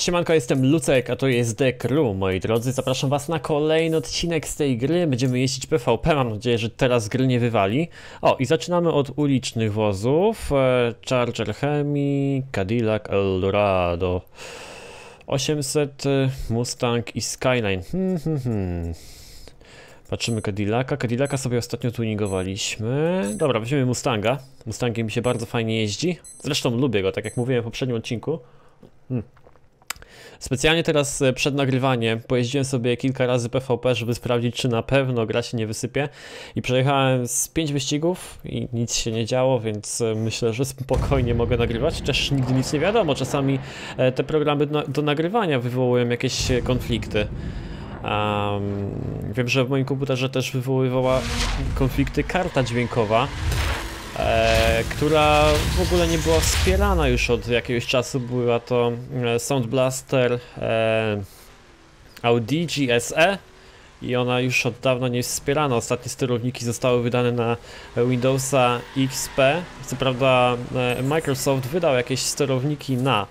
Siemanko, jestem Lucek, a to jest The Crew, moi drodzy. Zapraszam was na kolejny odcinek z tej gry. Będziemy jeździć PvP, mam nadzieję, że teraz gry nie wywali. O, i zaczynamy od ulicznych wozów. Charger Hemi, Cadillac Eldorado 800, Mustang i Skyline. Patrzymy Cadillaca sobie ostatnio tuningowaliśmy. Dobra, weźmiemy Mustanga. Mustangiem mi się bardzo fajnie jeździ. Zresztą lubię go, tak jak mówiłem w poprzednim odcinku. Specjalnie teraz przed nagrywaniem pojeździłem sobie kilka razy PvP, żeby sprawdzić, czy na pewno gra się nie wysypie. I przejechałem z 5 wyścigów i nic się nie działo, więc myślę, że spokojnie mogę nagrywać. Też nigdy nic nie wiadomo, czasami te programy do nagrywania wywołują jakieś konflikty. Wiem, że w moim komputerze też wywoływała konflikty karta dźwiękowa, która w ogóle nie była wspierana już od jakiegoś czasu. Była to Sound Blaster Audigi SE i ona już od dawna nie jest wspierana. Ostatnie sterowniki zostały wydane na Windowsa XP. Co prawda Microsoft wydał jakieś sterowniki na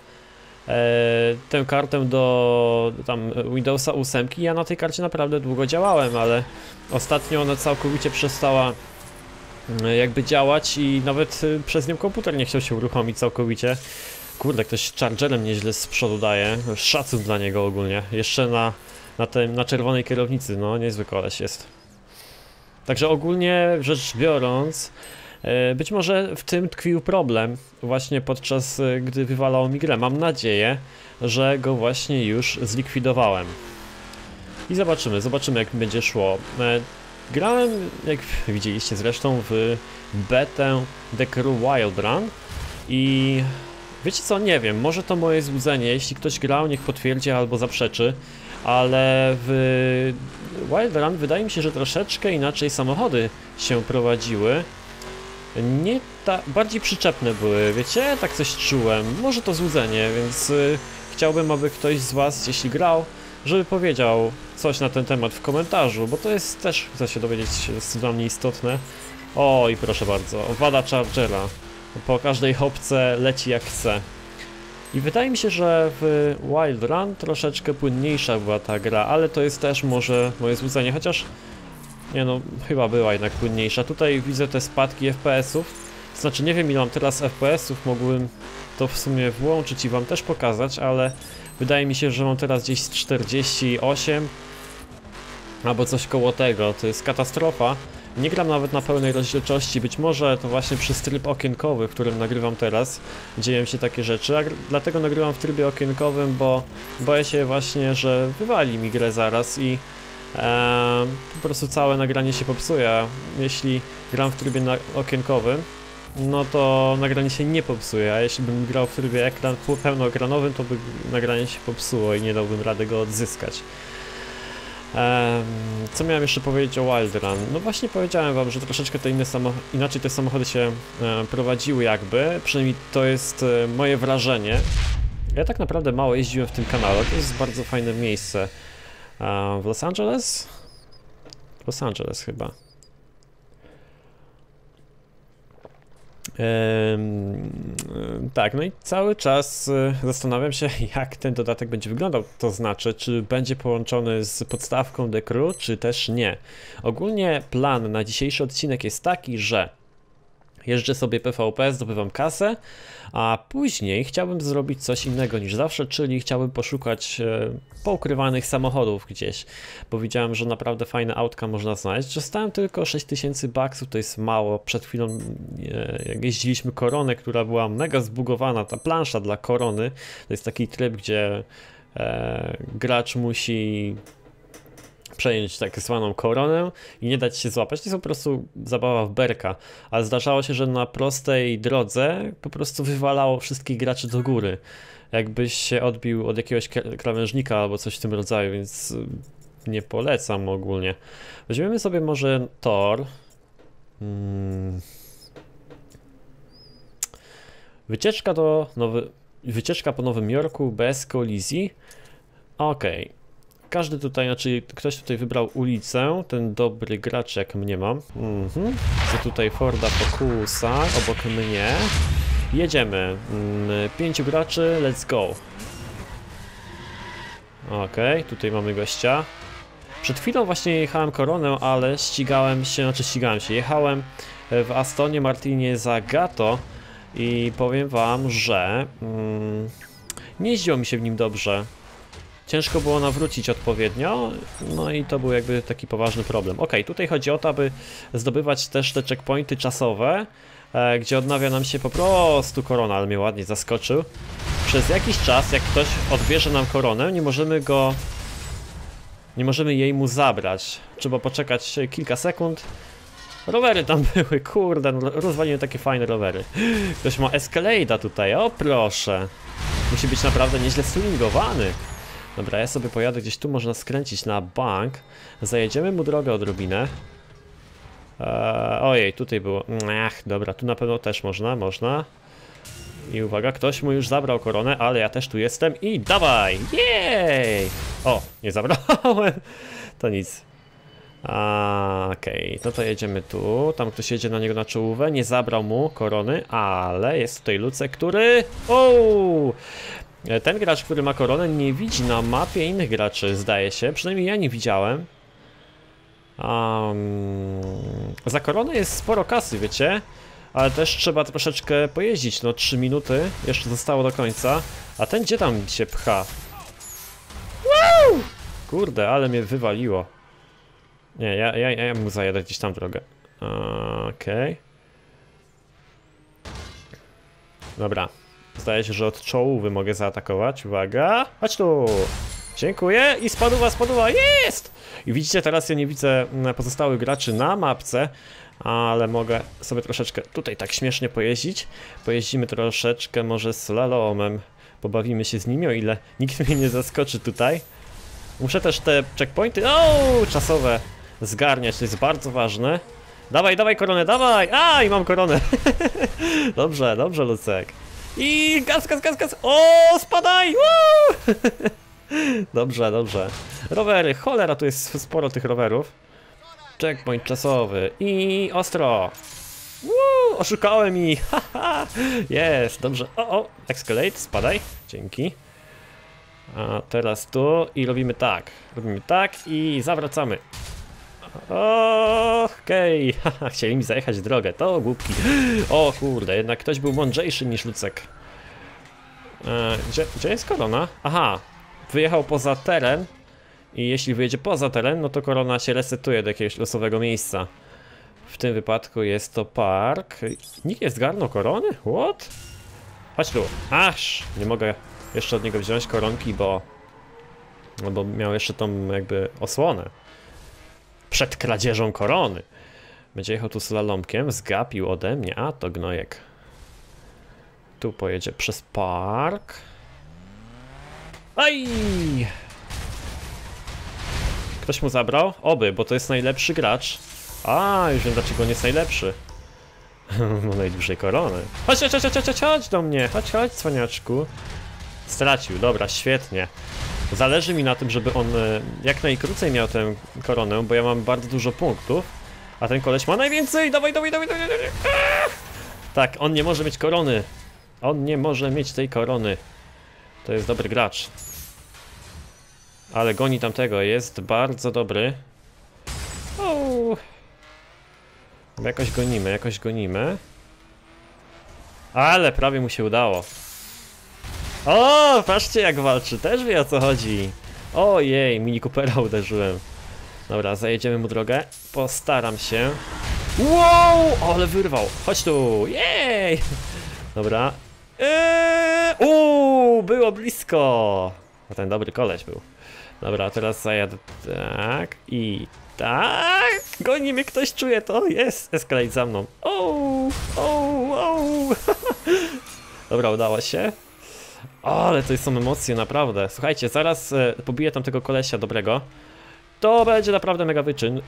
tę kartę do tam Windowsa 8. Ja na tej karcie naprawdę długo działałem, ale ostatnio ona całkowicie przestała jakby działać i nawet przez nią komputer nie chciał się uruchomić całkowicie. Kurde, ktoś chargerem nieźle z przodu daje. Szacun dla niego ogólnie. Jeszcze na czerwonej kierownicy, no niezły koleś jest. Także ogólnie rzecz biorąc, być może w tym tkwił problem właśnie podczas gdy wywalało mi grę. Mam nadzieję, że go właśnie już zlikwidowałem. I zobaczymy jak mi będzie szło. Grałem, jak widzieliście zresztą, w betę The Crew Wild Run i wiecie co, nie wiem, może to moje złudzenie, jeśli ktoś grał, niech potwierdzi albo zaprzeczy, ale w Wild Run wydaje mi się, że troszeczkę inaczej samochody się prowadziły. Nie bardziej przyczepne były, wiecie, tak coś czułem, może to złudzenie, więc chciałbym, aby ktoś z was, jeśli grał, żeby powiedział coś na ten temat w komentarzu, bo to jest też, chcę się dowiedzieć, jest dla mnie istotne. O, i proszę bardzo, wada Chargera. Po każdej hopce leci jak chce. I wydaje mi się, że w Wild Run troszeczkę płynniejsza była ta gra, ale to jest też może moje złudzenie, chociaż nie no, chyba była jednak płynniejsza. Tutaj widzę te spadki FPS-ów, to znaczy nie wiem ile mam teraz FPS-ów, mógłbym to w sumie włączyć i wam też pokazać, ale wydaje mi się, że mam teraz gdzieś 48 albo coś koło tego. To jest katastrofa. Nie gram nawet na pełnej rozdzielczości. Być może to właśnie przez tryb okienkowy, w którym nagrywam teraz, dzieją się takie rzeczy. Dlatego nagrywam w trybie okienkowym, bo boję się właśnie, że wywali mi grę zaraz i po prostu całe nagranie się popsuje. Jeśli gram w trybie okienkowym, no to nagranie się nie popsuje, a jeśli bym grał w trybie pełnoekranowym, to by nagranie się popsuło i nie dałbym rady go odzyskać. Co miałem jeszcze powiedzieć o Wild Run? No właśnie powiedziałem wam, że troszeczkę te inaczej te samochody się prowadziły jakby, przynajmniej to jest moje wrażenie. Ja tak naprawdę mało jeździłem w tym kanale, to jest bardzo fajne miejsce. W Los Angeles? Los Angeles chyba. Tak, no i cały czas zastanawiam się, jak ten dodatek będzie wyglądał, to znaczy, czy będzie połączony z podstawką The Crew, czy też nie. Ogólnie plan na dzisiejszy odcinek jest taki, że jeżdżę sobie PvP, zdobywam kasę, a później chciałbym zrobić coś innego niż zawsze, czyli chciałbym poszukać poukrywanych samochodów gdzieś, bo widziałem, że naprawdę fajne autka można znaleźć. Dostałem tylko 6000 baksów, to jest mało. Przed chwilą jak jeździliśmy Koronę, która była mega zbugowana, ta plansza dla Korony, to jest taki tryb, gdzie gracz musi przejąć tak zwaną koronę i nie dać się złapać. To jest po prostu zabawa w berka, ale zdarzało się, że na prostej drodze po prostu wywalało wszystkich graczy do góry, jakbyś się odbił od jakiegoś krawężnika albo coś w tym rodzaju, więc nie polecam ogólnie. Weźmiemy sobie może tor. Wycieczka po Nowym Jorku bez kolizji. Okej. Każdy tutaj, znaczy ktoś tutaj wybrał ulicę, ten dobry gracz jak mnie mam. Chcę tutaj Forda Focusa obok mnie. Jedziemy. 5 graczy, let's go. Okej, tutaj mamy gościa. Przed chwilą właśnie jechałem koronę, ale jechałem w Astonie Martinie Zagato i powiem wam, że nie jeździło mi się w nim dobrze. Ciężko było nawrócić odpowiednio, no i to był jakby taki poważny problem. Okej, tutaj chodzi o to, aby zdobywać też te checkpointy czasowe, gdzie odnawia nam się po prostu korona, ale mnie ładnie zaskoczył. Przez jakiś czas, jak ktoś odbierze nam koronę, nie możemy jej mu zabrać. Trzeba poczekać kilka sekund. Rowery tam były, kurde, no, rozwaliłem takie fajne rowery. Ktoś ma Escalade'a tutaj, o proszę. Musi być naprawdę nieźle tuningowany. Dobra, ja sobie pojadę gdzieś tu, można skręcić na bank. Zajedziemy mu drogę odrobinę. Ojej, tutaj było. Ach, dobra, tu na pewno też można. I uwaga, ktoś mu już zabrał koronę, ale ja też tu jestem i dawaj! Jej! O, nie zabrałem. To nic. Okej, no to jedziemy tu. Tam ktoś jedzie na niego na czołówę. Nie zabrał mu korony, ale jest tutaj Lucek, który... Ten gracz, który ma koronę, nie widzi na mapie innych graczy, zdaje się. Przynajmniej ja nie widziałem. Za koronę jest sporo kasy, wiecie? Ale też trzeba troszeczkę pojeździć, no 3 minuty jeszcze zostało do końca. A ten gdzie tam się pcha? Woo! Kurde, ale mnie wywaliło. Nie, ja mu zajadę gdzieś tam drogę. Okej. Dobra. Zdaje się, że od czołówy mogę zaatakować. Uwaga! Chodź tu! Dziękuję i spaduwa! Jest! I widzicie, teraz ja nie widzę pozostałych graczy na mapce, ale mogę sobie troszeczkę tutaj tak śmiesznie pojeździć. Pojeździmy troszeczkę może slalomem. Pobawimy się z nimi, o ile nikt mnie nie zaskoczy tutaj. Muszę też te checkpointy, czasowe zgarniać, to jest bardzo ważne. Dawaj koronę, dawaj! I mam koronę! Dobrze, Lucek. I gaz! O, spadaj! Woo! Dobrze. Rowery, cholera, tu jest sporo tych rowerów. Checkpoint czasowy i ostro. Woo, oszukałem i haha. Jest, dobrze. Escalade, spadaj. Dzięki. A teraz tu i robimy tak i zawracamy. Okej, chcieli mi zajechać drogę, to głupki. O kurde, jednak ktoś był mądrzejszy niż Lucek. Gdzie jest korona? Aha, wyjechał poza teren. I jeśli wyjedzie poza teren, no to korona się resetuje do jakiegoś losowego miejsca. W tym wypadku jest to park. Nikt nie zgarnął korony? What? Chodź tu. Aż! Nie mogę jeszcze od niego wziąć koronki, bo miał jeszcze tą jakby osłonę przed kradzieżą korony. Będzie jechał tu slalomkiem, zgapił ode mnie, a to gnojek. Tu pojedzie przez park. Aj! Ktoś mu zabrał? Oby, bo to jest najlepszy gracz. Już wiem dlaczego nie jest najlepszy. Ma najdłużej koronę. Chodź do mnie, chodź cwaniaczku. Stracił, dobra, świetnie. Zależy mi na tym, żeby on jak najkrócej miał tę koronę, bo ja mam bardzo dużo punktów. A ten koleś ma najwięcej, dawaj. Tak, on nie może mieć korony. On nie może mieć tej korony. To jest dobry gracz. Ale goni tamtego, jest bardzo dobry. Jakoś gonimy. Ale prawie mu się udało. O, patrzcie jak walczy, też wie o co chodzi. Ojej, Mini Coopera uderzyłem. Dobra, zajedziemy mu drogę. Postaram się. Wow, ale wyrwał. Chodź tu, jej. Dobra. Było blisko. Ten dobry koleś był. Dobra, teraz zajadę tak i tak. Goni mnie ktoś, czuje to. Jest, Escalade za mną. Dobra, udało się. Ale to są emocje, naprawdę. Słuchajcie, zaraz pobiję tam tego kolesia dobrego. To będzie naprawdę mega wyczyn.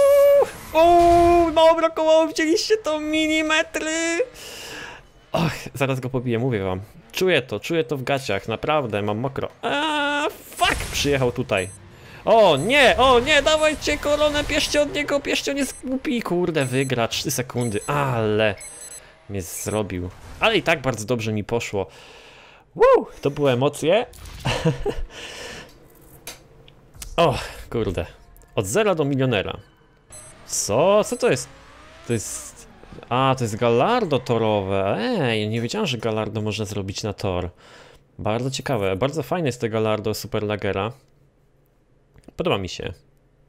Mało brakowało, widzieliście to? Milimetry. Och, zaraz go pobiję, mówię wam. Czuję to w gaciach, naprawdę, mam mokro. Fuck! Przyjechał tutaj. O nie, dawajcie koronę, bierzcie od niego, on jest głupi. Kurde, wygra, 3 sekundy, ale mnie zrobił. Ale i tak bardzo dobrze mi poszło. To były emocje. O, kurde. Od 0 do milionera. Co? Co to jest? To jest... A, to jest Gallardo torowe. Ej, nie wiedziałem, że Gallardo można zrobić na tor. Bardzo ciekawe. Bardzo fajne jest to Gallardo Superlagera. Podoba mi się.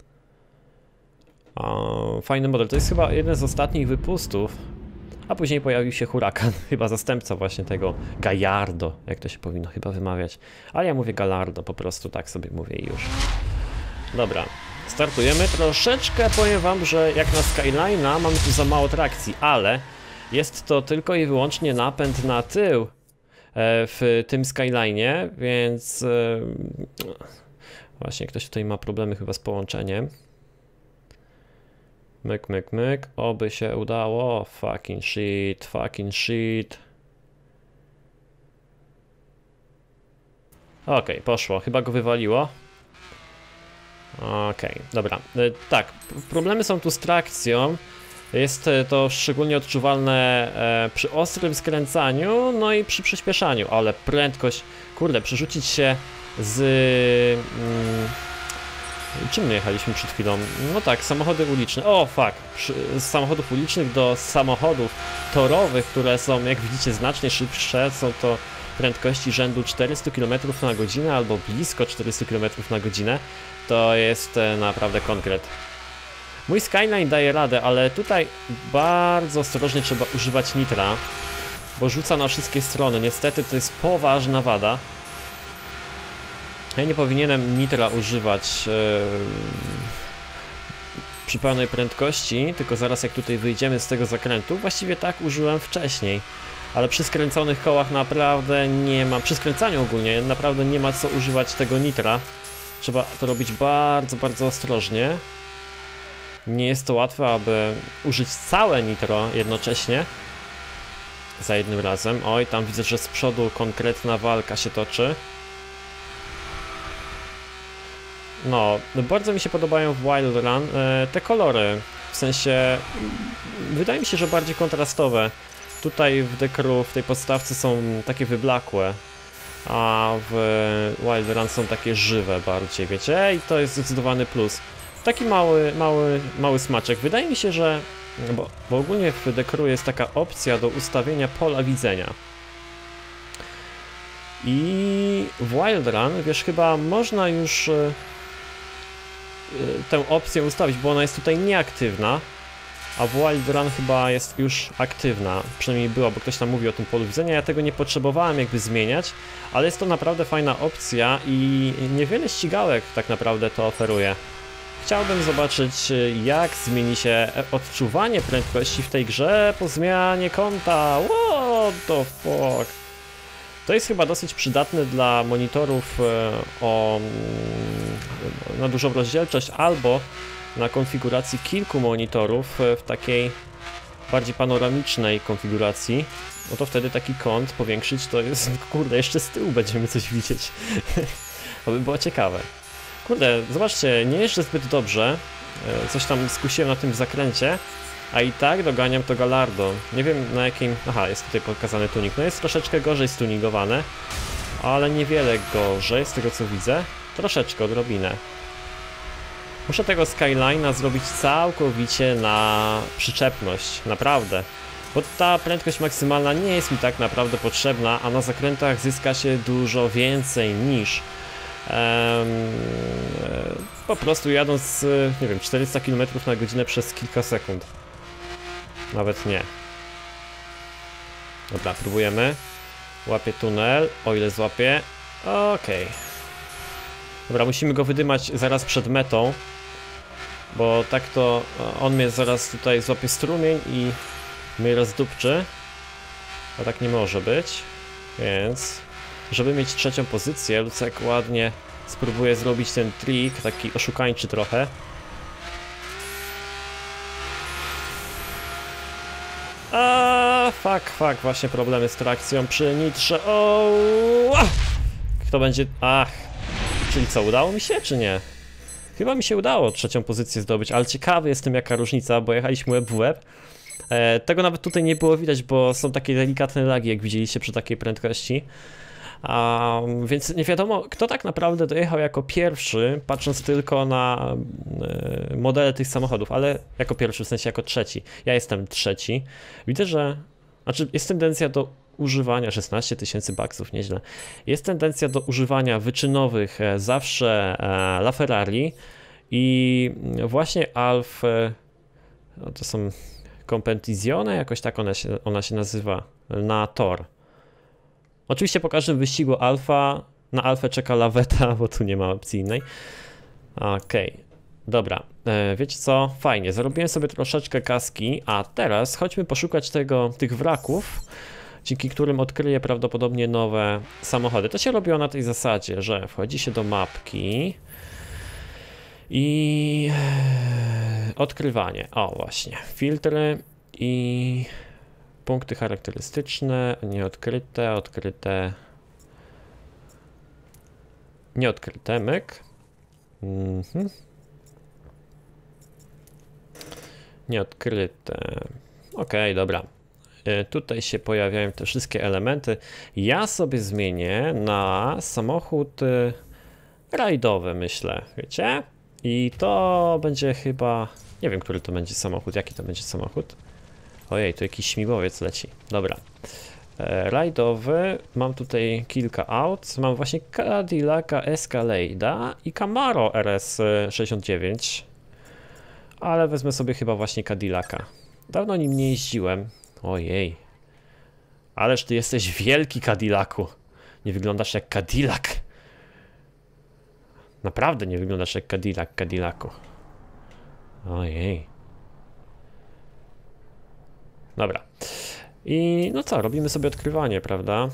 Fajny model. To jest chyba jeden z ostatnich wypustów. A później pojawił się Huracan. Chyba zastępca właśnie tego Gallardo. Jak to się powinno chyba wymawiać. Ale ja mówię Gallardo, po prostu tak sobie mówię i już. Dobra. Startujemy. Troszeczkę powiem wam, że jak na Skyline'a mamy tu za mało trakcji, ale jest to tylko i wyłącznie napęd na tył w tym Skyline'ie, więc właśnie ktoś tutaj ma problemy chyba z połączeniem. Myk, myk, myk. Oby się udało. Fucking shit, fucking shit. Okej, poszło. Chyba go wywaliło. Okej, dobra. Tak, problemy są tu z trakcją. Jest to szczególnie odczuwalne przy ostrym skręcaniu, no i przy przyspieszaniu, ale prędkość, kurde, przerzucić się z... czym my jechaliśmy przed chwilą? No tak, samochody uliczne. O, fuck! Z samochodów ulicznych do samochodów torowych, które są, jak widzicie, znacznie szybsze. Są to prędkości rzędu 400 km na godzinę albo blisko 400 km na godzinę. To jest naprawdę konkret. Mój Skyline daje radę, ale tutaj bardzo ostrożnie trzeba używać nitra, bo rzuca na wszystkie strony. Niestety to jest poważna wada. Ja nie powinienem nitra używać przy pełnej prędkości, tylko zaraz jak tutaj wyjdziemy z tego zakrętu, właściwie tak użyłem wcześniej. Ale przy skręconych kołach naprawdę nie ma, przy skręcaniu ogólnie naprawdę nie ma co używać tego nitra. Trzeba to robić bardzo, bardzo ostrożnie. Nie jest to łatwe, aby użyć całe nitro jednocześnie. Za jednym razem. Oj, tam widzę, że z przodu konkretna walka się toczy. No, bardzo mi się podobają w Wild Run te kolory. W sensie, wydaje mi się, że bardziej kontrastowe. Tutaj w The Crew, w tej podstawce są takie wyblakłe. A w Wild Run są takie żywe bardziej, wiecie? I to jest zdecydowany plus. Taki mały smaczek. Wydaje mi się, że... Bo ogólnie w The Crew jest taka opcja do ustawienia pola widzenia. I w Wild Run, wiesz, chyba można już tę opcję ustawić, bo ona jest tutaj nieaktywna. A w Wild Run chyba jest już aktywna, przynajmniej była, bo ktoś tam mówi o tym polu widzenia. Ja tego nie potrzebowałem jakby zmieniać, ale jest to naprawdę fajna opcja i niewiele ścigałek tak naprawdę to oferuje. Chciałbym zobaczyć, jak zmieni się odczuwanie prędkości w tej grze po zmianie kąta. What the fuck? To jest chyba dosyć przydatne dla monitorów na dużą rozdzielczość albo na konfiguracji kilku monitorów w takiej bardziej panoramicznej konfiguracji. No to wtedy taki kąt powiększyć to jest, kurde, jeszcze z tyłu będziemy coś widzieć. To by było ciekawe. Kurde, zobaczcie, nie jeżdżę zbyt dobrze. Coś tam skusiłem na tym zakręcie, a i tak doganiam to Gallardo. Nie wiem na jakim... Aha, jest tutaj pokazany tuning. No jest troszeczkę gorzej stuningowane, ale niewiele gorzej z tego co widzę. Troszeczkę, odrobinę. Muszę tego Skyline'a zrobić całkowicie na przyczepność, naprawdę. Bo ta prędkość maksymalna nie jest mi tak naprawdę potrzebna, a na zakrętach zyska się dużo więcej niż po prostu jadąc, nie wiem, 400 km na godzinę przez kilka sekund. Nawet nie. Dobra, próbujemy. Łapię tunel, o ile złapię. Okej. Dobra, musimy go wydymać zaraz przed metą, bo tak to on mnie zaraz tutaj złapie strumień i mnie rozdupczy. A tak nie może być, więc żeby mieć trzecią pozycję, Lucek ładnie spróbuje zrobić ten trik, taki oszukańczy trochę. Fuck, właśnie problemy z trakcją przy nitrze. Kto będzie... Ach, czyli co, udało mi się, czy nie? Chyba mi się udało trzecią pozycję zdobyć, ale ciekawy jestem jaka różnica, bo jechaliśmy łeb w łeb. Tego nawet tutaj nie było widać, bo są takie delikatne lagi, jak widzieliście przy takiej prędkości. Więc nie wiadomo, kto tak naprawdę dojechał jako pierwszy, patrząc tylko na modele tych samochodów, ale jako pierwszy, w sensie jako trzeci. Ja jestem trzeci. Widzę, że... Znaczy, jest tendencja do używania 16 000 baksów, nieźle. Jest tendencja do używania wyczynowych zawsze LaFerrari i właśnie Alf... No to są Competizione, jakoś tak ona się nazywa, na tor. Oczywiście po każdym wyścigu na Alfę czeka laweta, bo tu nie ma opcji innej. Okej, dobra, wiecie co, fajnie, zarobiłem sobie troszeczkę kaski, a teraz chodźmy poszukać tych wraków, dzięki którym odkryję prawdopodobnie nowe samochody. To się robiło na tej zasadzie, że wchodzi się do mapki i odkrywanie, o właśnie, filtry i punkty charakterystyczne, nieodkryte, odkryte, nieodkryte, myk. Nieodkryte. Okej, dobra. Tutaj się pojawiają te wszystkie elementy. Ja sobie zmienię na samochód rajdowy, myślę, wiecie? I to będzie chyba... Nie wiem, który to będzie samochód, jaki to będzie samochód. Ojej, tu jakiś śmigłowiec leci. Dobra. Rajdowy. Mam tutaj kilka aut. Mam właśnie Cadillaca Escalade i Camaro RS69. Ale wezmę sobie chyba właśnie Cadillaca. Dawno nim nie jeździłem. Ojej. Ależ ty jesteś wielki, Cadillacu. Nie wyglądasz jak Cadillac. Naprawdę nie wyglądasz jak Cadillacu. Ojej. Dobra. I no co, robimy sobie odkrywanie, prawda?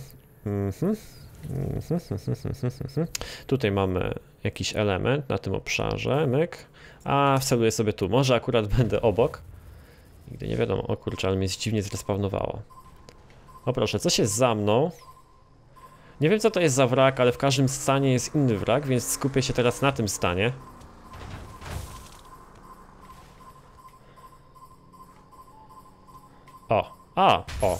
Tutaj mamy jakiś element na tym obszarze, myk. A wceluję sobie tu, może akurat będę obok. Nigdy nie wiadomo, o kurczę, ale mnie dziwnie zrespawnowało. O proszę, coś jest za mną. Nie wiem co to jest za wrak, ale w każdym stanie jest inny wrak, więc skupię się teraz na tym stanie. O.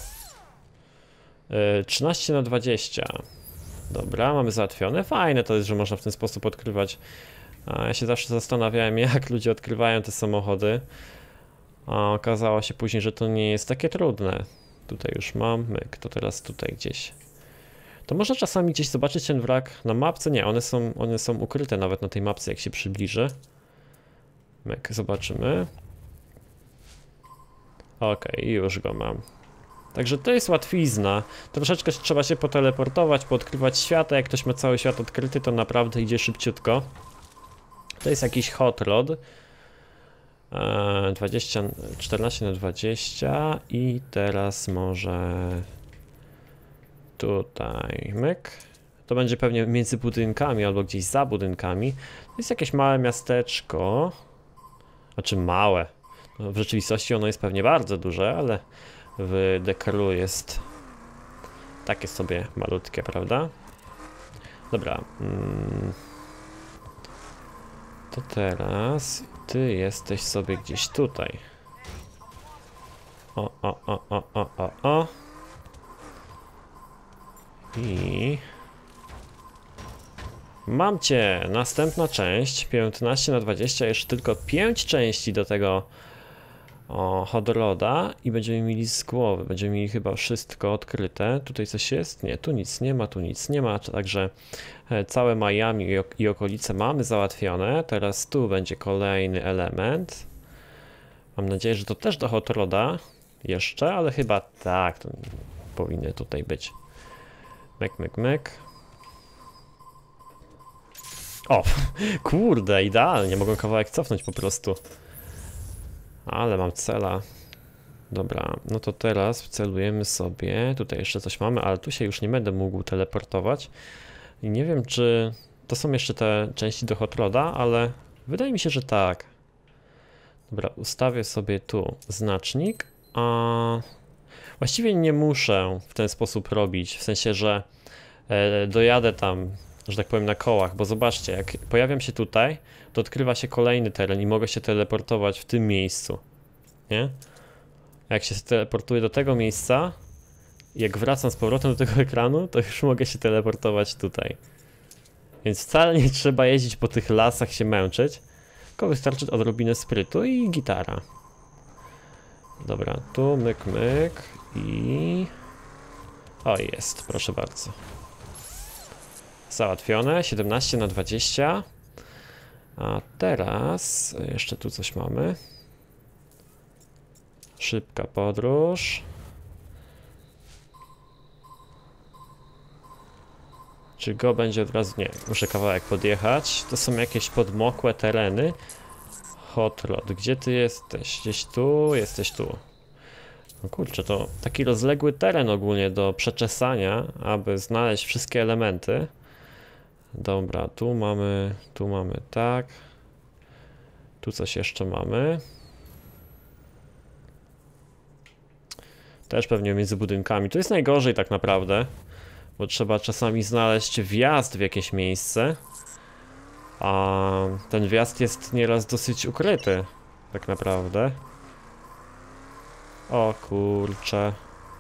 13/20. Dobra, mamy załatwione. Fajne to jest, że można w ten sposób odkrywać. Ja się zawsze zastanawiałem, jak ludzie odkrywają te samochody. A okazało się później, że to nie jest takie trudne. Tutaj już mam, myk, to teraz tutaj gdzieś. To można czasami gdzieś zobaczyć ten wrak na mapce? Nie, one są ukryte nawet na tej mapce, jak się przybliży. Myk, zobaczymy. Okej, już go mam. Także to jest łatwizna. Troszeczkę trzeba się poteleportować, poodkrywać świat, a jak ktoś ma cały świat odkryty, to naprawdę idzie szybciutko. To jest jakiś hot rod. 14/20 i teraz może tutaj myk. To będzie pewnie między budynkami albo gdzieś za budynkami. To jest jakieś małe miasteczko. Znaczy małe. No, w rzeczywistości ono jest pewnie bardzo duże, ale w Dekaru jest takie sobie malutkie, prawda? Dobra. To teraz ty jesteś sobie gdzieś tutaj. O. I... Mam cię! Następna część, 15/20, jeszcze tylko 5 części do tego hot roda i będziemy mieli z głowy, będziemy mieli chyba wszystko odkryte. Tutaj coś jest? Nie, tu nic nie ma, tu nic nie ma, także całe Miami i okolice mamy załatwione. Teraz tu będzie kolejny element. Mam nadzieję, że to też do hot roda jeszcze, ale chyba tak, to powinny tutaj być. Myk. O, kurde, idealnie, mogę kawałek cofnąć po prostu. Ale mam cela. Dobra, no to teraz celujemy sobie. Tutaj jeszcze coś mamy, ale tu się już nie będę mógł teleportować. I nie wiem, czy to są jeszcze te części do hot roda, ale wydaje mi się, że tak. Dobra, ustawię sobie tu znacznik. Właściwie nie muszę w ten sposób robić, w sensie, że dojadę tam, że tak powiem, na kołach, bo zobaczcie, jak pojawiam się tutaj, to odkrywa się kolejny teren i mogę się teleportować w tym miejscu, nie? Jak się teleportuję do tego miejsca, Jak wracam z powrotem do tego ekranu, to już mogę się teleportować tutaj. Więc wcale nie trzeba jeździć po tych lasach, się męczyć. Tylko wystarczy odrobinę sprytu i gitara. Dobra, tu myk, myk i... O, jest, proszę bardzo. Załatwione, 17 na 20. A teraz jeszcze tu coś mamy. Szybka podróż. Czy go będzie od razu? Nie, muszę kawałek podjechać. To są jakieś podmokłe tereny. Hot Rod, gdzie ty jesteś? Gdzieś tu? Jesteś tu. No kurczę, to taki rozległy teren ogólnie do przeczesania, aby znaleźć wszystkie elementy. Dobra, tu mamy tak. Tu coś jeszcze mamy. Też pewnie między budynkami. Tu jest najgorzej tak naprawdę, bo trzeba czasami znaleźć wjazd w jakieś miejsce. A ten wjazd jest nieraz dosyć ukryty, tak naprawdę. O kurczę.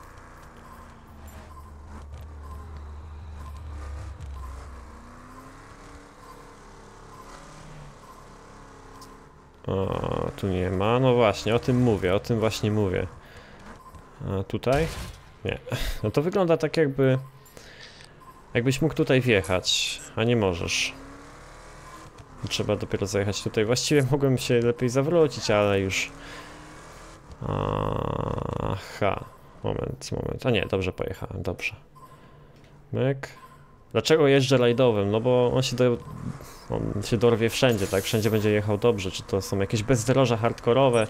O, tu nie ma. No właśnie, o tym właśnie mówię. A tutaj? Nie. No to wygląda tak jakbyś mógł tutaj wjechać, a nie możesz. Trzeba dopiero zajechać tutaj. Właściwie mogłem się lepiej zawrócić, ale już... Aha. Moment. A nie, dobrze pojechałem, dobrze. Myk. Dlaczego jeżdżę rajdowym? No bo on się dorwie wszędzie, tak? Wszędzie będzie jechał dobrze. Czy to są jakieś bezdroża hardkorowe?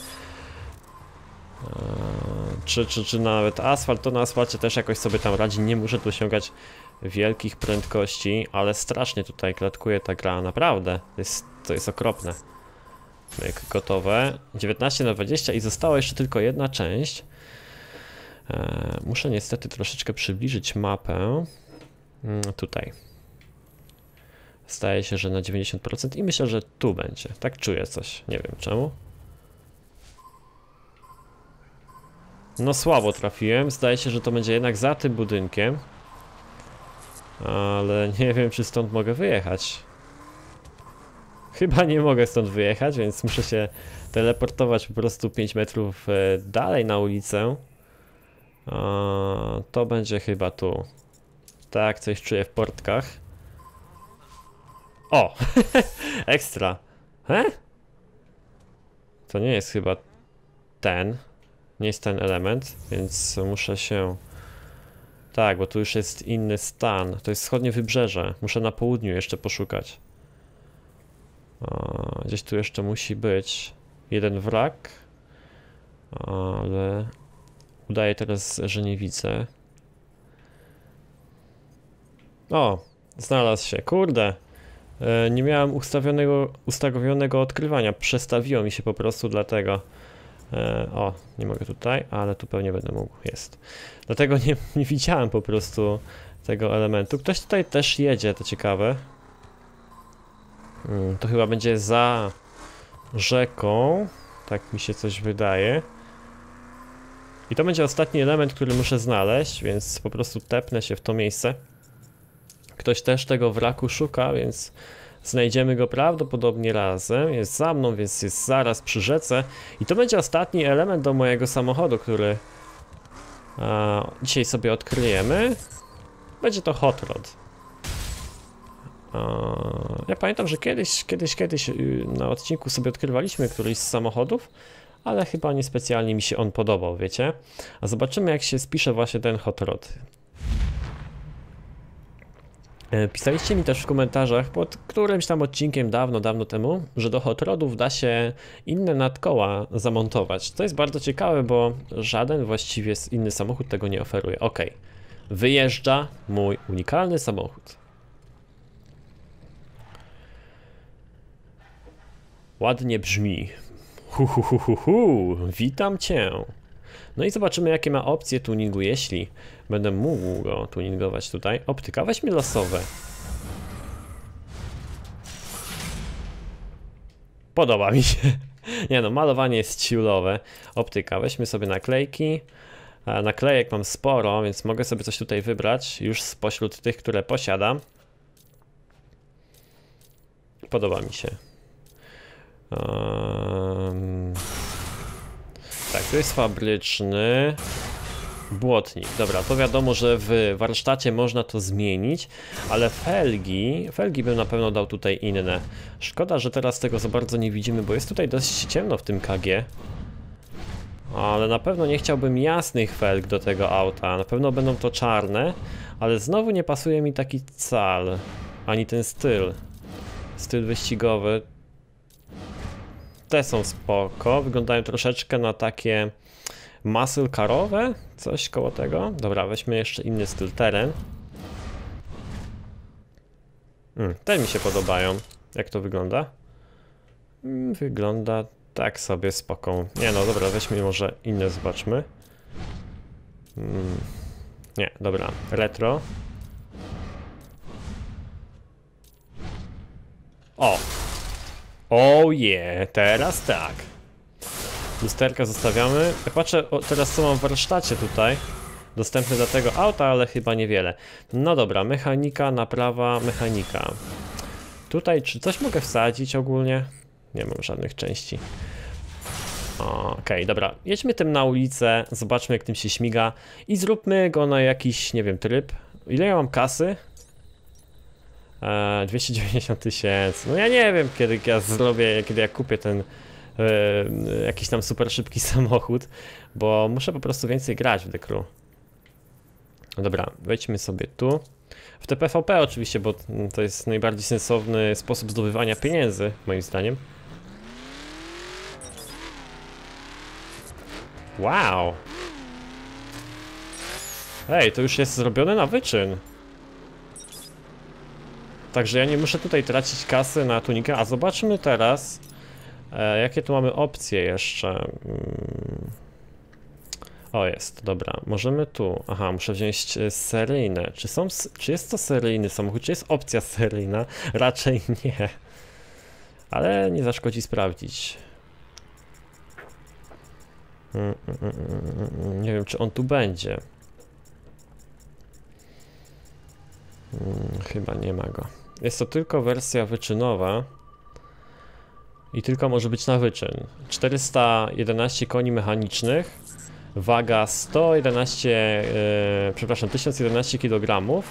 Czy nawet asfalt? To na asfalcie też jakoś sobie tam radzi. Nie muszę tu osiągać wielkich prędkości, ale strasznie tutaj klatkuje ta gra, naprawdę. To jest okropne. Myk, gotowe. 19 na 20 i została jeszcze tylko jedna część. Muszę niestety troszeczkę przybliżyć mapę. Tutaj. Zdaje się, że na 90% i myślę, że tu będzie. Tak czuję coś. Nie wiem czemu. No słabo trafiłem. Zdaje się, że to będzie jednak za tym budynkiem. Ale nie wiem, czy stąd mogę wyjechać. Chyba nie mogę stąd wyjechać, więc muszę się teleportować po prostu 5 metrów dalej na ulicę. To będzie chyba tu. Tak, coś czuję w portkach. O! Ekstra! To nie jest chyba ten. Nie jest ten element, więc muszę się... Tak, bo tu już jest inny stan. To jest wschodnie wybrzeże. Muszę na południu jeszcze poszukać. Gdzieś tu jeszcze musi być jeden wrak. Ale... Udaję teraz, że nie widzę. O! Znalazł się. Kurde! Nie miałem ustawionego odkrywania. Przestawiło mi się po prostu, dlatego... O, nie mogę tutaj, ale tu pewnie będę mógł. Jest. Dlatego nie widziałem po prostu tego elementu. Ktoś tutaj też jedzie, to ciekawe. To chyba będzie za rzeką. Tak mi się coś wydaje. I to będzie ostatni element, który muszę znaleźć, więc po prostu tepnę się w to miejsce. Ktoś też tego wraku szuka, więc znajdziemy go prawdopodobnie razem. Jest za mną, więc jest zaraz przy rzece. I to będzie ostatni element do mojego samochodu, który dzisiaj sobie odkryjemy. Będzie to Hot Rod. Ja pamiętam, że kiedyś na odcinku sobie odkrywaliśmy któryś z samochodów, ale chyba niespecjalnie mi się on podobał, wiecie? A zobaczymy, jak się spisze właśnie ten Hot Rod. Pisaliście mi też w komentarzach pod którymś tam odcinkiem dawno temu, że do Hot Rodów da się inne nadkoła zamontować. To jest bardzo ciekawe, bo żaden właściwie inny samochód tego nie oferuje. Ok, wyjeżdża mój unikalny samochód. Ładnie brzmi. Witam cię. No i zobaczymy, jakie ma opcje tuningu, jeśli będę mógł go tuningować tutaj. Optyka, weźmy losowe. Podoba mi się. Nie no, malowanie jest ciulowe. Optyka, weźmy sobie naklejki. Naklejek mam sporo, więc mogę sobie coś tutaj wybrać już spośród tych, które posiadam. Podoba mi się. Tak, to jest fabryczny. Błotnik. Dobra, to wiadomo, że w warsztacie można to zmienić, ale felgi bym na pewno dał tutaj inne. Szkoda, że teraz tego za bardzo nie widzimy, bo jest tutaj dość ciemno w tym KG. Ale na pewno nie chciałbym jasnych felg do tego auta. Na pewno będą to czarne, ale znowu nie pasuje mi taki cal, ani ten styl. Styl wyścigowy. Te są spoko, wyglądają troszeczkę na takie muscle carowe, coś koło tego. Dobra, weźmy jeszcze inny styl, teren. Te mi się podobają. Jak to wygląda? Wygląda tak sobie spoko. Nie no, dobra, weźmy może inne, zobaczmy. Nie, dobra, retro. O! Oh yeah, teraz tak. Lusterka zostawiamy. Jak patrzę teraz co mam w warsztacie tutaj dostępne dla tego auta, ale chyba niewiele. No dobra, mechanika, naprawa, mechanika. Tutaj czy coś mogę wsadzić ogólnie? Nie mam żadnych części. Okej, dobra, jedźmy tym na ulicę, zobaczmy jak tym się śmiga i zróbmy go na jakiś, nie wiem, tryb. Ile ja mam kasy? 290 000. No ja nie wiem kiedy ja zrobię, kiedy ja kupię ten jakiś tam super szybki samochód, bo muszę po prostu więcej grać w The Crew. No dobra, wejdźmy sobie tu. W te PvP oczywiście, bo to jest najbardziej sensowny sposób zdobywania pieniędzy, moim zdaniem. Wow! Ej, to już jest zrobione na wyczyn. Także ja nie muszę tutaj tracić kasy na tunikę, a zobaczmy teraz jakie tu mamy opcje jeszcze. O, jest, dobra, możemy tu, aha, muszę wziąć seryjne. Czy jest to seryjny samochód, czy jest opcja seryjna? Raczej nie. Ale nie zaszkodzi sprawdzić. Nie wiem, czy on tu będzie. Chyba nie ma go. Jest to tylko wersja wyczynowa. I tylko może być na wyczyn. 411 koni mechanicznych. Waga 111, przepraszam, 1011 kg.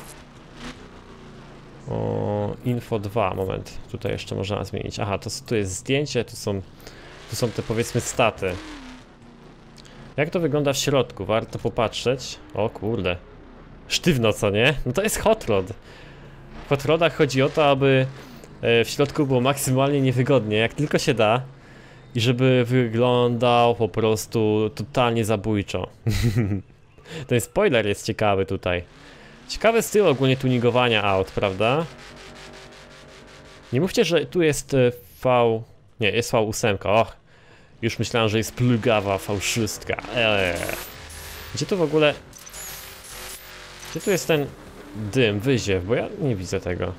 Info 2, moment. Tutaj jeszcze można zmienić. Aha, tu jest zdjęcie, tu są te powiedzmy staty. Jak to wygląda w środku? Warto popatrzeć. O kurde. Sztywno, co nie? No to jest hot rod. W hot rodach chodzi o to, aby w środku było maksymalnie niewygodnie, jak tylko się da. I żeby wyglądał po prostu totalnie zabójczo. Ten spoiler jest ciekawy tutaj. Ciekawy styl ogólnie tuningowania aut, prawda? Nie mówcie, że tu jest V... Nie, jest V8. Och, już myślałem, że jest plugawa V6. Gdzie tu w ogóle... Gdzie tu jest ten dym, wyziew? Bo ja nie widzę tego.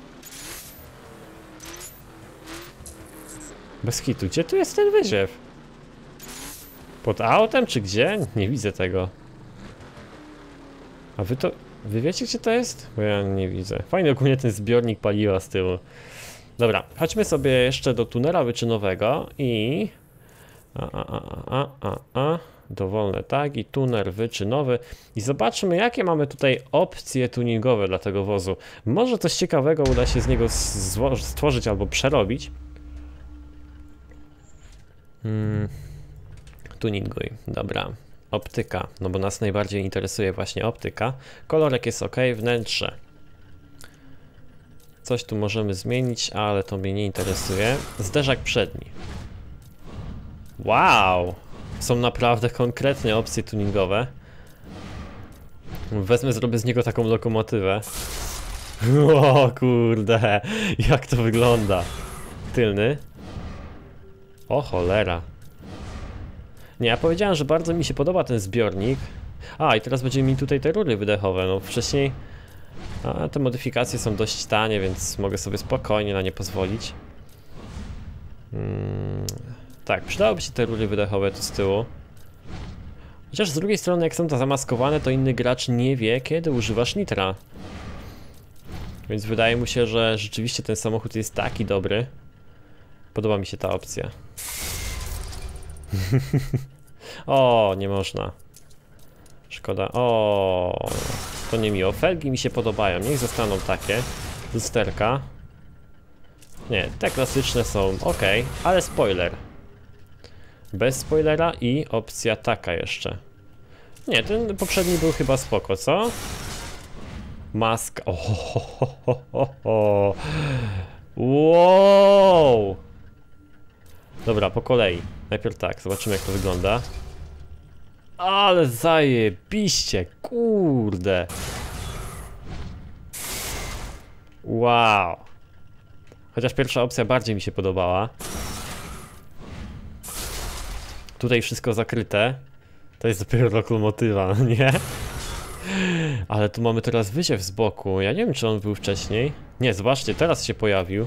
Bez hitu, gdzie tu jest ten wyziew? Pod autem czy gdzie? Nie widzę tego. A wy to... Wy wiecie gdzie to jest? Bo ja nie widzę. Fajny ogólnie ten zbiornik paliwa z tyłu. Dobra, chodźmy sobie jeszcze do tunela wyczynowego i... Dowolne tagi, tuner wyczynowy i zobaczmy jakie mamy tutaj opcje tuningowe dla tego wozu. Może coś ciekawego uda się z niego stworzyć albo przerobić. Tuninguj, dobra. Optyka, no bo nas najbardziej interesuje właśnie optyka. Kolorek jest ok, wnętrze. Coś tu możemy zmienić, ale to mnie nie interesuje. Zderzak przedni. Wow! Są naprawdę konkretne opcje tuningowe. Wezmę, zrobię z niego taką lokomotywę. O kurde, jak to wygląda. Tylny. O cholera. Nie, ja powiedziałem, że bardzo mi się podoba ten zbiornik. A, i teraz będziemy mieli tutaj te rury wydechowe. No wcześniej te modyfikacje są dość tanie, więc mogę sobie spokojnie na nie pozwolić. Tak, przydałyby się te rury wydechowe tu z tyłu. Chociaż z drugiej strony, jak są to zamaskowane, to inny gracz nie wie, kiedy używasz nitra. Więc wydaje mu się, że rzeczywiście ten samochód jest taki dobry. Podoba mi się ta opcja. O, nie można. Szkoda. O, to nie miło. Felgi mi się podobają. Niech zostaną takie. Lusterka. Nie, te klasyczne są ok, ale spoiler. Bez spoilera i opcja taka jeszcze. Nie, ten poprzedni był chyba spoko, co? Maska. O. Wow. Dobra, po kolei. Najpierw tak, zobaczymy jak to wygląda. Ale zajebiście, kurde. Wow. Chociaż pierwsza opcja bardziej mi się podobała. Tutaj wszystko zakryte. To jest dopiero lokomotywa, nie? Ale tu mamy teraz wyziew z boku. Ja nie wiem, czy on był wcześniej. Nie, zobaczcie, teraz się pojawił.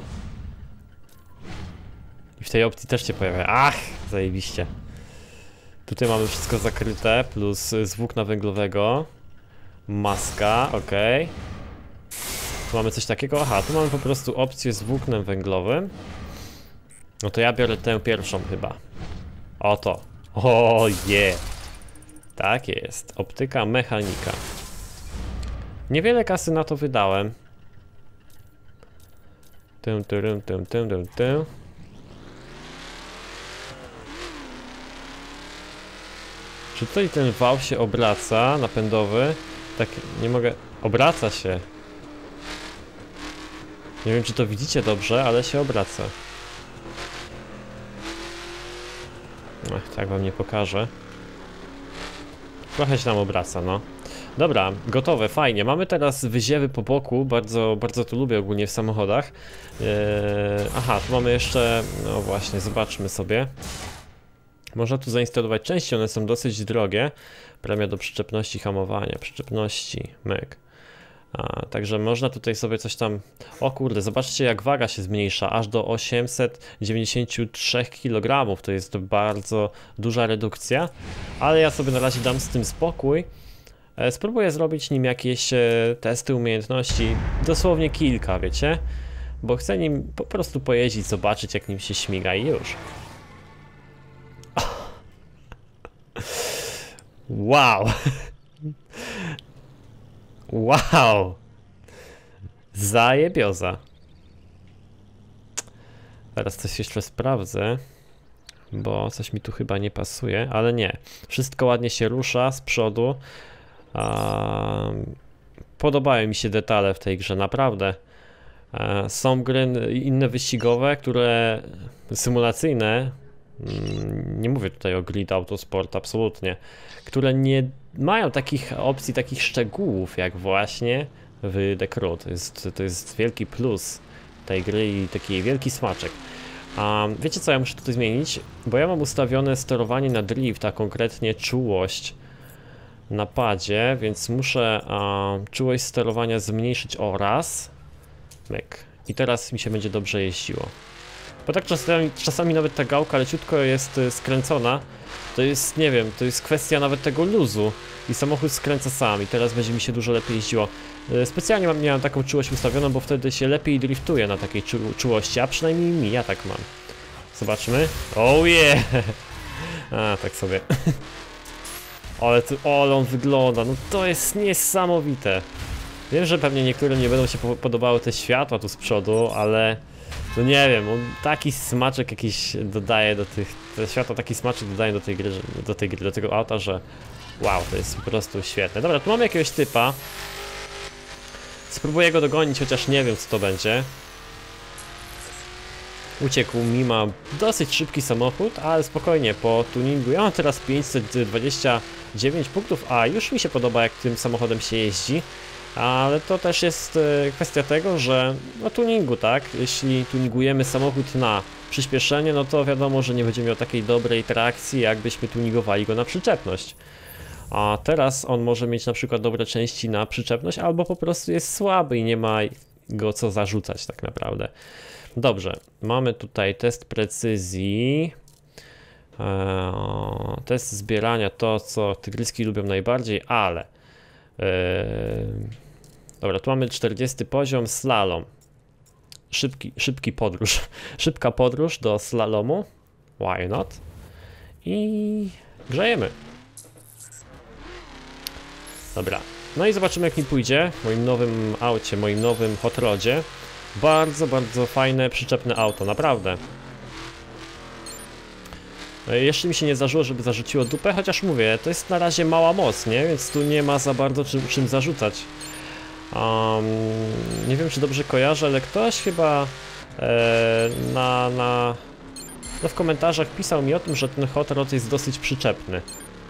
I w tej opcji też się pojawia. Ach, zajebiście. Tutaj mamy wszystko zakryte, plus z włókna węglowego. Maska, ok. Tu mamy coś takiego, aha, tu mamy po prostu opcję z włóknem węglowym. No to ja biorę tę pierwszą chyba. Oto. O yeah. Tak jest, optyka mechanika. Niewiele kasy na to wydałem. Tym. Czy tutaj ten wał się obraca, napędowy? Tak, nie mogę... Obraca się. Nie wiem, czy to widzicie dobrze, ale się obraca. Ach, tak wam nie pokażę. Trochę się nam obraca, no. Dobra, gotowe, fajnie. Mamy teraz wyziewy po boku, bardzo to lubię ogólnie w samochodach. Aha, tu mamy jeszcze... No właśnie, zobaczmy sobie. Można tu zainstalować części, one są dosyć drogie. Premia do przyczepności, hamowania, przyczepności, myk. Także można tutaj sobie coś tam... O kurde, zobaczcie jak waga się zmniejsza, aż do 893 kg. To jest bardzo duża redukcja. Ale ja sobie na razie dam z tym spokój. Spróbuję zrobić nim jakieś testy umiejętności. Dosłownie kilka, wiecie? Bo chcę nim po prostu pojeździć, zobaczyć jak nim się śmiga i już. Wow! Wow! Zajebioza. Teraz coś jeszcze sprawdzę, bo coś mi tu chyba nie pasuje, ale nie. Wszystko ładnie się rusza z przodu. Podobają mi się detale w tej grze, naprawdę. Są gry inne wyścigowe, które symulacyjne. Nie mówię tutaj o Grid Autosport, absolutnie. Które nie mają takich opcji, takich szczegółów jak właśnie w The Crew. To jest wielki plus tej gry i taki wielki smaczek. Wiecie co, ja muszę tutaj zmienić, bo ja mam ustawione sterowanie na drift, a konkretnie czułość na padzie, więc muszę czułość sterowania zmniejszyć o raz. Myk. I teraz mi się będzie dobrze jeździło. Bo tak czasami nawet ta gałka leciutko jest skręcona. To jest, nie wiem, to jest kwestia nawet tego luzu. I samochód skręca sam i teraz będzie mi się dużo lepiej jeździło. Specjalnie miałem taką czułość ustawioną, bo wtedy się lepiej driftuje na takiej czułości, a przynajmniej mi, ja tak mam. Zobaczmy. Oh yeah! Tak sobie. Ale on wygląda, no to jest niesamowite. Wiem, że pewnie niektórym nie będą się podobały te światła tu z przodu, ale... No nie wiem, on taki smaczek jakiś dodaje do tych... Te światła taki smaczek dodaje do tej gry, do tego auta, że... Wow, to jest po prostu świetne. Dobra, tu mamy jakiegoś typa. Spróbuję go dogonić, chociaż nie wiem co to będzie. Uciekł mi, ma dosyć szybki samochód, ale spokojnie, po tuningu. Ja mam teraz 529 punktów, a już mi się podoba jak tym samochodem się jeździ. Ale to też jest kwestia tego, że no tuningu, tak? Jeśli tuningujemy samochód na przyspieszenie, no to wiadomo, że nie będzie miał takiej dobrej trakcji, jakbyśmy tuningowali go na przyczepność. A teraz on może mieć na przykład dobre części na przyczepność, albo po prostu jest słaby i nie ma go co zarzucać tak naprawdę. Dobrze, mamy tutaj test precyzji. Test zbierania to, co tygryski lubią najbardziej, ale... Dobra, tu mamy 40 poziom, slalom. Szybki podróż. Szybka podróż do slalomu. Why not? I grzejemy. Dobra. No i zobaczymy, jak mi pójdzie w moim nowym aucie, moim nowym hot rodzie. Bardzo, bardzo fajne, przyczepne auto, naprawdę. Jeszcze mi się nie zdarzyło, żeby zarzuciło dupę, chociaż mówię, to jest na razie mała moc, nie? Więc tu nie ma za bardzo czym zarzucać. Nie wiem, czy dobrze kojarzę, ale ktoś chyba no w komentarzach pisał mi o tym, że ten hot rod jest dosyć przyczepny.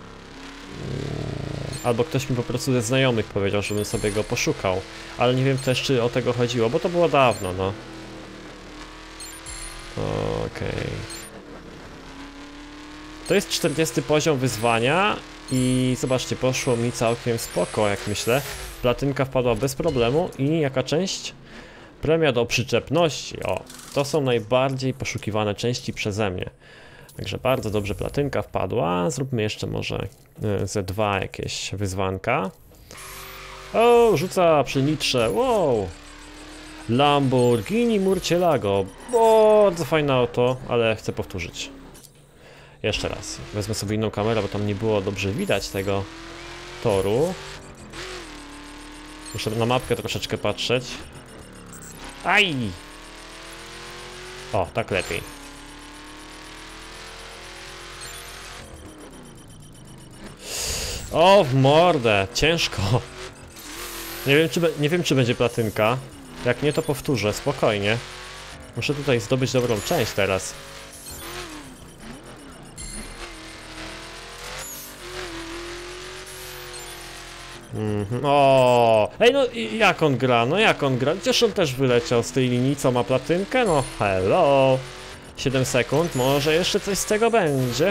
Albo ktoś mi po prostu ze znajomych powiedział, żebym sobie go poszukał. Ale nie wiem też, czy o tego chodziło, bo to było dawno, no. Okej. To jest 40 poziom wyzwania i zobaczcie, poszło mi całkiem spoko, jak myślę. Platynka wpadła bez problemu i jaka część? Premia do przyczepności. O, to są najbardziej poszukiwane części przeze mnie. Także bardzo dobrze platynka wpadła. Zróbmy jeszcze może ze dwa jakieś wyzwanka. O, rzuca przy nitrze. Wow! Lamborghini Murcielago. Bardzo fajne auto, ale chcę powtórzyć. Jeszcze raz. Wezmę sobie inną kamerę, bo tam nie było dobrze widać tego toru. Muszę na mapkę troszeczkę patrzeć. Aj! O, tak lepiej. O, w mordę, ciężko. Nie wiem, czy będzie platynka. Jak nie, to powtórzę, spokojnie. Muszę tutaj zdobyć dobrą część teraz. O, ej, no jak on gra, no jak on gra? Przecież on też wyleciał z tej linii, co ma platynkę? No hello. 7 sekund, może jeszcze coś z tego będzie.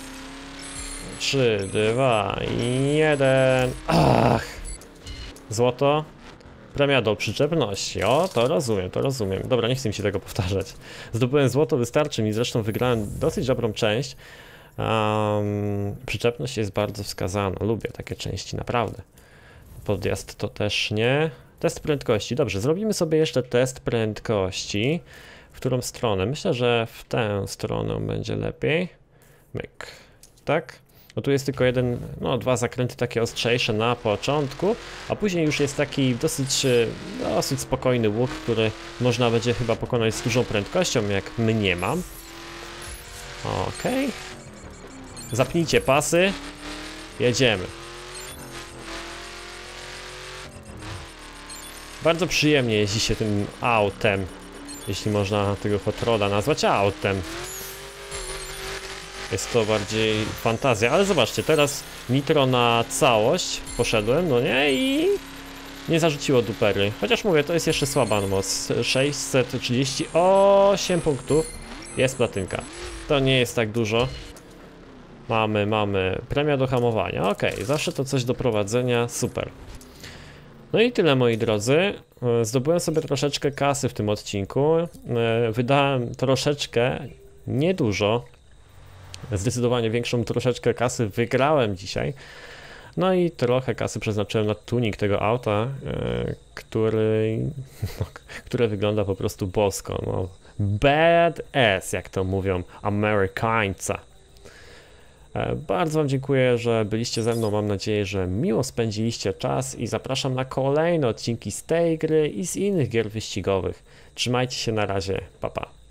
3, 2, 1. Ach! Złoto. Premia do przyczepności. O, to rozumiem, to rozumiem. Dobra, nie chcę mi się tego powtarzać. Zdobyłem złoto, wystarczy mi, zresztą wygrałem dosyć dobrą część. Przyczepność jest bardzo wskazana. Lubię takie części, naprawdę. Podjazd to też nie. Test prędkości. Dobrze, zrobimy sobie jeszcze test prędkości. W którą stronę? Myślę, że w tę stronę będzie lepiej. Myk. Tak? No tu jest tylko jeden, no dwa zakręty takie ostrzejsze na początku, a później już jest taki dosyć spokojny łuk, który można będzie chyba pokonać z dużą prędkością, jak mnie mam. Okej. Zapnijcie pasy. Jedziemy. Bardzo przyjemnie jeździ się tym autem, jeśli można tego hot roda nazwać autem. Jest to bardziej fantazja, ale zobaczcie, teraz nitro na całość poszedłem, no nie, i nie zarzuciło dupery. Chociaż mówię, to jest jeszcze słaba moc. 638 punktów. Jest platynka. To nie jest tak dużo. Mamy premia do hamowania. Ok, zawsze to coś do prowadzenia, super. No i tyle, moi drodzy. Zdobyłem sobie troszeczkę kasy w tym odcinku. Wydałem troszeczkę, niedużo. Zdecydowanie większą troszeczkę kasy wygrałem dzisiaj. No i trochę kasy przeznaczyłem na tuning tego auta, które wygląda po prostu bosko. No, bad ass, jak to mówią Amerykańca. Bardzo wam dziękuję, że byliście ze mną. Mam nadzieję, że miło spędziliście czas i zapraszam na kolejne odcinki z tej gry i z innych gier wyścigowych. Trzymajcie się, na razie, pa pa.